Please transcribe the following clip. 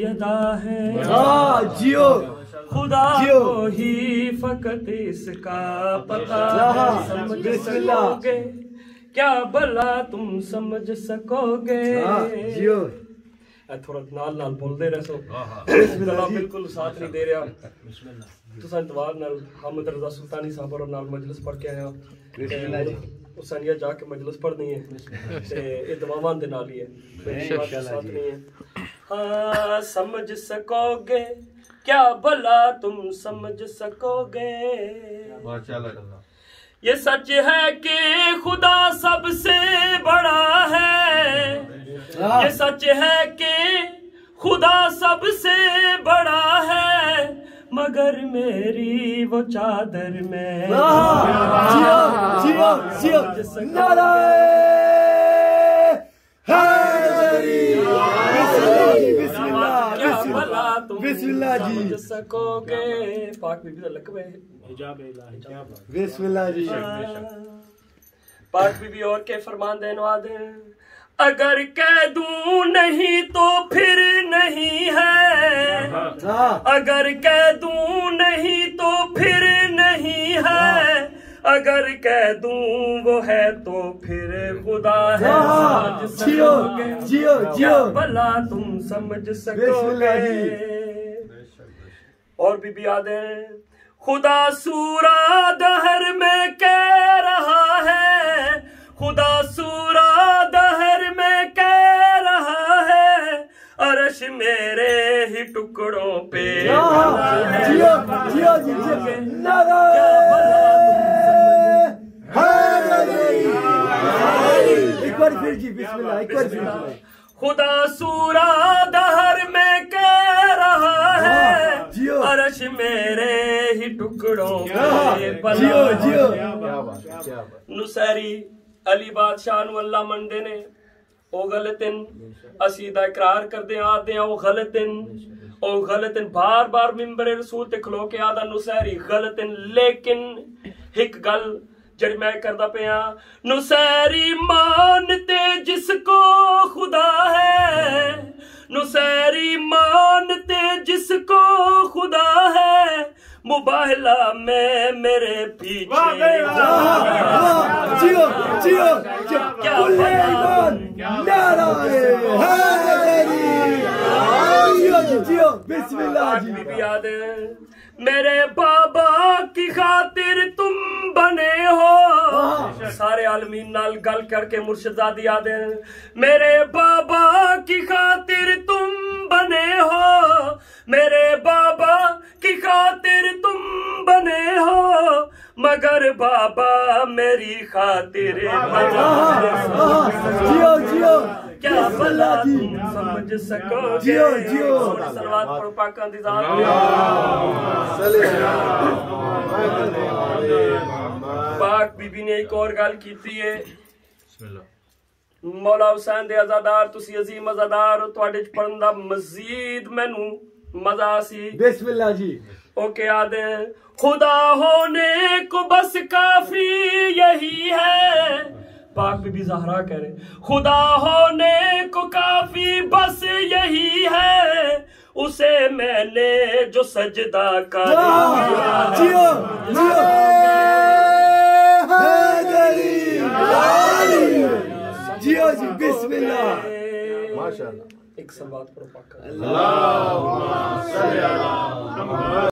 अदा है जियो खुदा को ही फकत इसका पता है। समझ सकोगे क्या भला तुम समझ सकोगे। जियो थोड़ा नाल नाल बोलते रहे सो गला बिल्कुल साथ नहीं दे रहा। तुसा इतवार नाल हमद रज़ा सुल्तानी साहब और नाल मजलिस पढ़ के आया हुसैनिया जाके मजलिस पढ़नी है ते ये दुआवां दे नाल ही है साथ नहीं है। हाँ समझ सकोगे क्या भला तुम समझ सकोगे। ये सच है कि खुदा सबसे बड़ा है। ये सच है कि खुदा सबसे बड़ा है मगर मेरी वो चादर में बिस्मिल्लाह जी सकोगे। पाक बीबी लग गए बिस्मिल्लाह जी। पाक बीबी और के फरमान देने दे अगर कह दूं नहीं तो फिर नहीं है। अगर कह दूं नहीं तो फिर नहीं है। अगर कह दूं वो है तो फिर खुदा है। जियो जियो जियो भला तुम समझ सकोगे। और भी याद है खुदा सूरा दहर में कह रहा है। खुदा सूरा दहर में कह रहा है अरश मेरे ही टुकड़ों पे। जियो जियो जियो एक बार फिर जी बिस्मिल्लाह एक बार फिर। खुदा सूरा दहर में कह रहा है अरश मेरे ही टुकड़ों पे। जियो जियो नुसैरी अली बादशाह नु अल्लाह मंडे ने ओ गलतिन असी दा इकरार करदे आते हैं ओ गलतिन बार बार मिंबर रसूल ते खलो के आदा नुसैरी गलतिन। लेकिन एक गल जड़ी मैं करदा पिया नुसैरी मानते जिसको खुदा है। नुसैरी मानते जिसको खुदा है मुबाहला में मेरे पीछे। जियो जियो क्या जियो बिस्मिल्लाह जी। याद मेरे बाबा की खातिर तुम बने हो। सारे आलमीन नाल गल करके मुर्शिदादी याद मेरे बाबा की खातिर तुम बने हो। मेरे बाबा की खातिर तुम बने हो मगर बाबा मेरी खातिर जियो जियो क्या भला तुम समझ सकोगे। जियो जियो सलवात पढ़ो पाक दी जात पाक बीबी ने एक और गल कीती है मौला हुसैन दे अज़ादार तुसी अजीम अज़ादार तुहाडे च पढ़न दा मजीद मैनू मजा सी। बिस्मिल्लाह जी ओके याद है खुदा होने को बस काफी यही है। पाक बीबी ज़हरा कह रहे खुदा होने को काफी बस यही है उसे मैंने जो सजदा कर जियो जियो जी बिस्मिल्लाह माशाअल्लाह। एक सलवात पर पाक